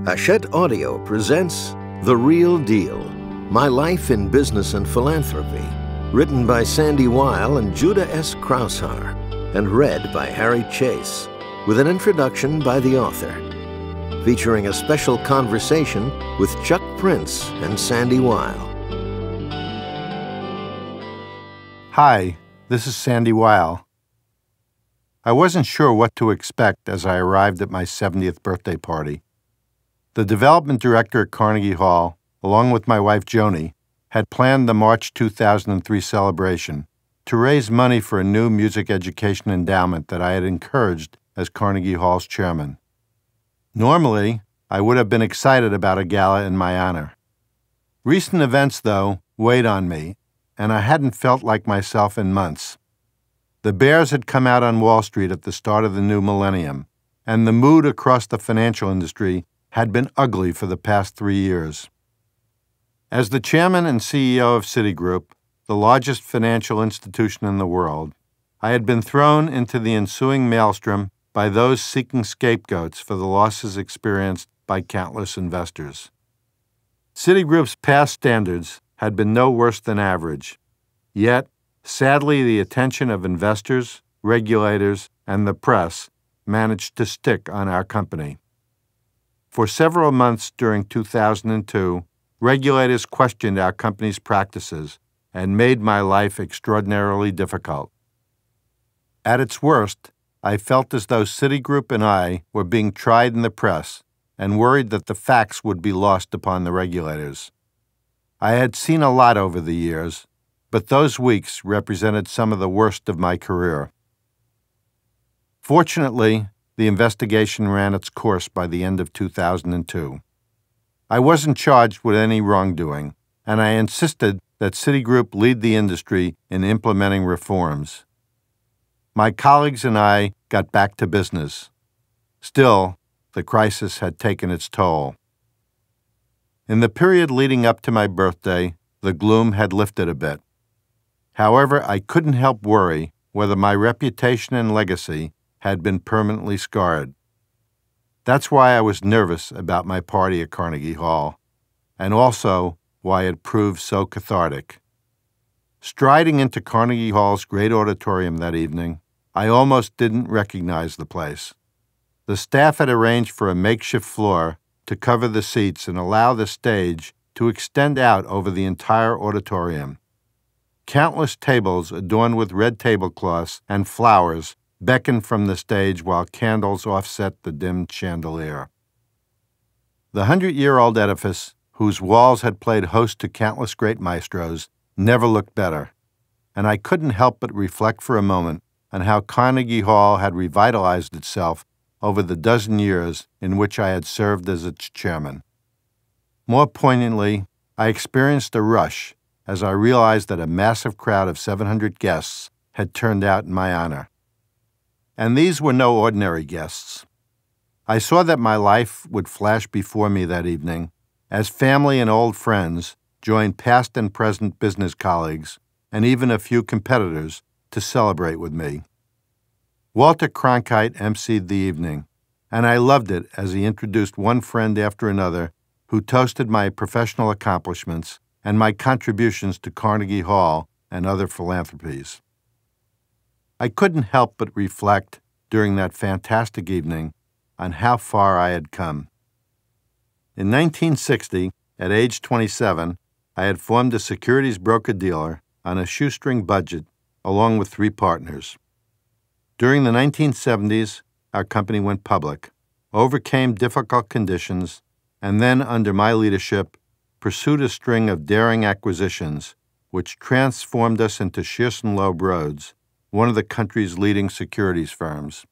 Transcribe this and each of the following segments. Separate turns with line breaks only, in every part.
Hachette Audio presents The Real Deal, My Life in Business and Philanthropy, written by Sandy Weill and Judah S. Kraushaar, and read by Harry Chase, with an introduction by the author, featuring a special conversation with Chuck Prince and Sandy Weill.
Hi, this is Sandy Weill. I wasn't sure what to expect as I arrived at my 70th birthday party. The development director at Carnegie Hall, along with my wife Joanie, had planned the March 2003 celebration to raise money for a new music education endowment that I had encouraged as Carnegie Hall's chairman. Normally, I would have been excited about a gala in my honor. Recent events, though, weighed on me, and I hadn't felt like myself in months. The bears had come out on Wall Street at the start of the new millennium, and the mood across the financial industry had been ugly for the past 3 years. As the chairman and CEO of Citigroup, the largest financial institution in the world, I had been thrown into the ensuing maelstrom by those seeking scapegoats for the losses experienced by countless investors. Citigroup's past standards had been no worse than average, yet, sadly, the attention of investors, regulators, and the press managed to stick on our company. For several months during 2002, regulators questioned our company's practices and made my life extraordinarily difficult. At its worst, I felt as though Citigroup and I were being tried in the press and worried that the facts would be lost upon the regulators. I had seen a lot over the years, but those weeks represented some of the worst of my career. Fortunately, the investigation ran its course by the end of 2002. I wasn't charged with any wrongdoing, and I insisted that Citigroup lead the industry in implementing reforms. My colleagues and I got back to business. Still, the crisis had taken its toll. In the period leading up to my birthday, the gloom had lifted a bit. However, I couldn't help worry whether my reputation and legacy had been permanently scarred. That's why I was nervous about my party at Carnegie Hall, and also why it proved so cathartic. Striding into Carnegie Hall's great auditorium that evening, I almost didn't recognize the place. The staff had arranged for a makeshift floor to cover the seats and allow the stage to extend out over the entire auditorium. Countless tables adorned with red tablecloths and flowers beckoned from the stage while candles offset the dimmed chandelier. The 100-year-old edifice, whose walls had played host to countless great maestros, never looked better, and I couldn't help but reflect for a moment on how Carnegie Hall had revitalized itself over the dozen years in which I had served as its chairman. More poignantly, I experienced a rush as I realized that a massive crowd of 700 guests had turned out in my honor. And these were no ordinary guests. I saw that my life would flash before me that evening as family and old friends joined past and present business colleagues and even a few competitors to celebrate with me. Walter Cronkite emceed the evening, and I loved it as he introduced one friend after another who toasted my professional accomplishments and my contributions to Carnegie Hall and other philanthropies. I couldn't help but reflect during that fantastic evening on how far I had come. In 1960, at age 27, I had formed a securities broker-dealer on a shoestring budget along with 3 partners. During the 1970s, our company went public, overcame difficult conditions, and then, under my leadership, pursued a string of daring acquisitions which transformed us into Shearson Loeb Rhodes, one of the country's leading securities firms.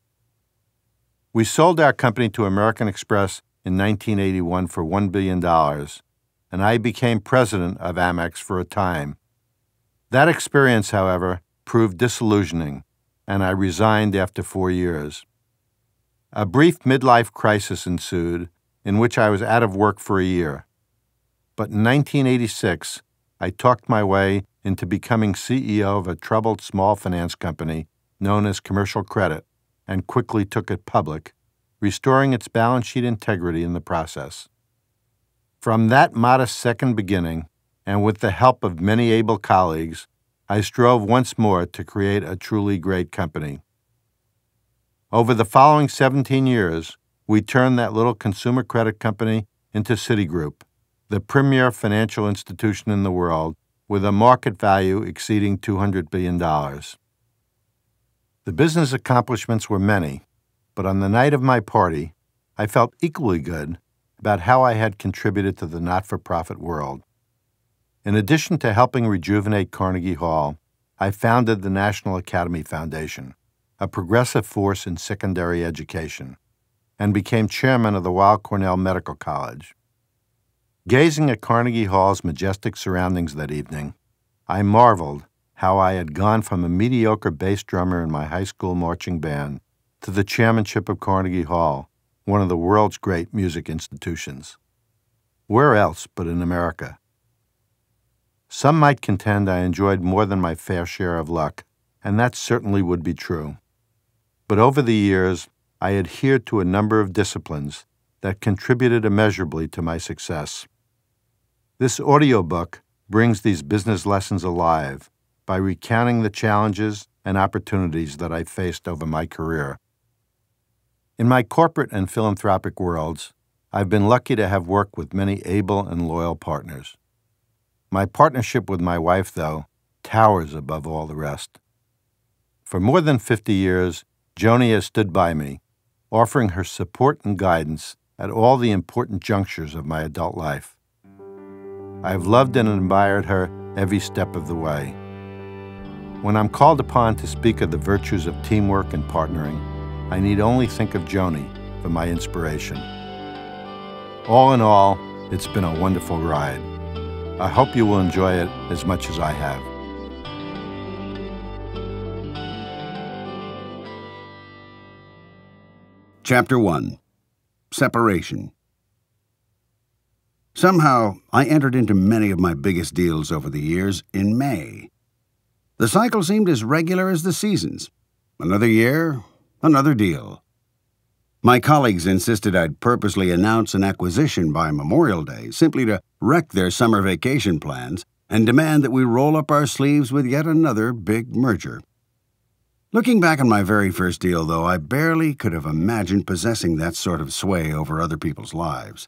We sold our company to American Express in 1981 for $1 billion, and I became president of Amex for a time. That experience, however, proved disillusioning, and I resigned after 4 years. A brief midlife crisis ensued, in which I was out of work for a year. But in 1986, I talked my way into becoming CEO of a troubled small finance company known as Commercial Credit and quickly took it public, restoring its balance sheet integrity in the process. From that modest second beginning, and with the help of many able colleagues, I strove once more to create a truly great company. Over the following 17 years, we turned that little consumer credit company into Citigroup, the premier financial institution in the world, with a market value exceeding $200 billion. The business accomplishments were many, but on the night of my party, I felt equally good about how I had contributed to the not-for-profit world. In addition to helping rejuvenate Carnegie Hall, I founded the National Academy Foundation, a progressive force in secondary education, and became chairman of the Weill Cornell Medical College. Gazing at Carnegie Hall's majestic surroundings that evening, I marveled how I had gone from a mediocre bass drummer in my high school marching band to the chairmanship of Carnegie Hall, one of the world's great music institutions. Where else but in America? Some might contend I enjoyed more than my fair share of luck, and that certainly would be true. But over the years, I adhered to a number of disciplines that contributed immeasurably to my success. This audiobook brings these business lessons alive by recounting the challenges and opportunities that I faced over my career. In my corporate and philanthropic worlds, I've been lucky to have worked with many able and loyal partners. My partnership with my wife, though, towers above all the rest. For more than 50 years, Joanie has stood by me, offering her support and guidance at all the important junctures of my adult life. I have loved and admired her every step of the way. When I'm called upon to speak of the virtues of teamwork and partnering, I need only think of Joanie for my inspiration. All in all, it's been a wonderful ride. I hope you will enjoy it as much as I have.
Chapter 1. Separation. Somehow, I entered into many of my biggest deals over the years in May. The cycle seemed as regular as the seasons. Another year, another deal. My colleagues insisted I'd purposely announce an acquisition by Memorial Day, simply to wreck their summer vacation plans and demand that we roll up our sleeves with yet another big merger. Looking back on my very first deal, though, I barely could have imagined possessing that sort of sway over other people's lives.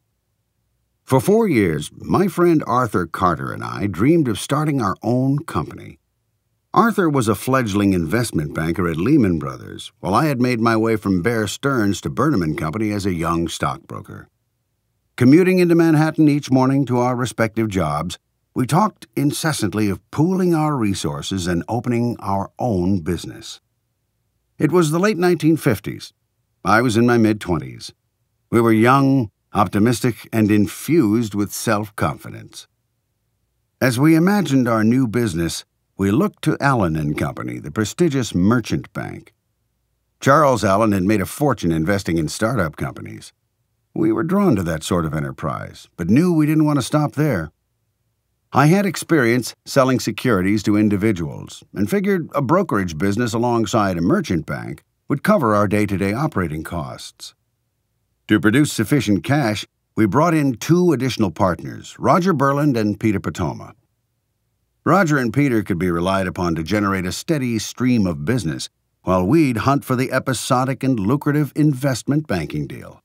For 4 years, my friend Arthur Carter and I dreamed of starting our own company. Arthur was a fledgling investment banker at Lehman Brothers, while I had made my way from Bear Stearns to Burnham & Company as a young stockbroker. Commuting into Manhattan each morning to our respective jobs, we talked incessantly of pooling our resources and opening our own business. It was the late 1950s. I was in my mid-20s. We were young, optimistic, and infused with self-confidence. As we imagined our new business, we looked to Allen & Company, the prestigious merchant bank. Charles Allen had made a fortune investing in startup companies. We were drawn to that sort of enterprise, but knew we didn't want to stop there. I had experience selling securities to individuals and figured a brokerage business alongside a merchant bank would cover our day-to-day operating costs. To produce sufficient cash, we brought in 2 additional partners, Roger Berland and Peter Potoma. Roger and Peter could be relied upon to generate a steady stream of business, while we'd hunt for the episodic and lucrative investment banking deal.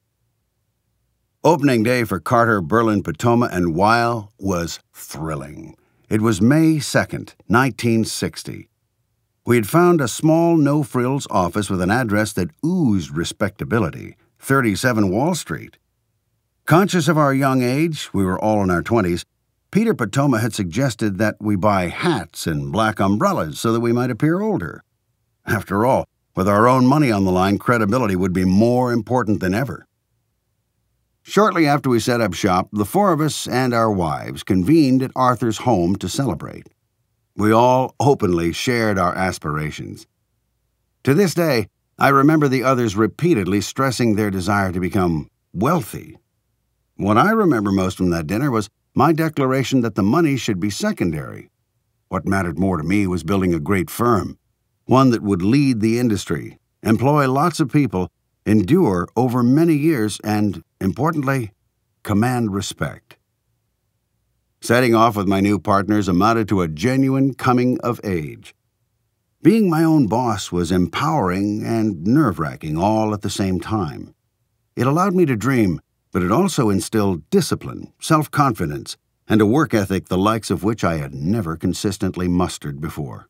Opening day for Carter, Berland, Potoma, and Weill was thrilling. It was May 2nd, 1960. We had found a small, no-frills office with an address that oozed respectability, 37 Wall Street. Conscious of our young age, we were all in our 20s, Peter Potoma had suggested that we buy hats and black umbrellas so that we might appear older. After all, with our own money on the line, credibility would be more important than ever. Shortly after we set up shop, the 4 of us and our wives convened at Arthur's home to celebrate. We all openly shared our aspirations. To this day, I remember the others repeatedly stressing their desire to become wealthy. What I remember most from that dinner was my declaration that the money should be secondary. What mattered more to me was building a great firm, one that would lead the industry, employ lots of people, endure over many years, and, importantly, command respect. Setting off with my new partners amounted to a genuine coming of age. Being my own boss was empowering and nerve-wracking all at the same time. It allowed me to dream, but it also instilled discipline, self-confidence, and a work ethic the likes of which I had never consistently mustered before.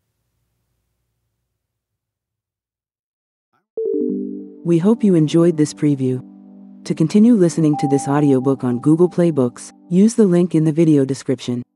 We hope you enjoyed this preview. To continue listening to this audiobook on Google Play Books, use the link in the video description.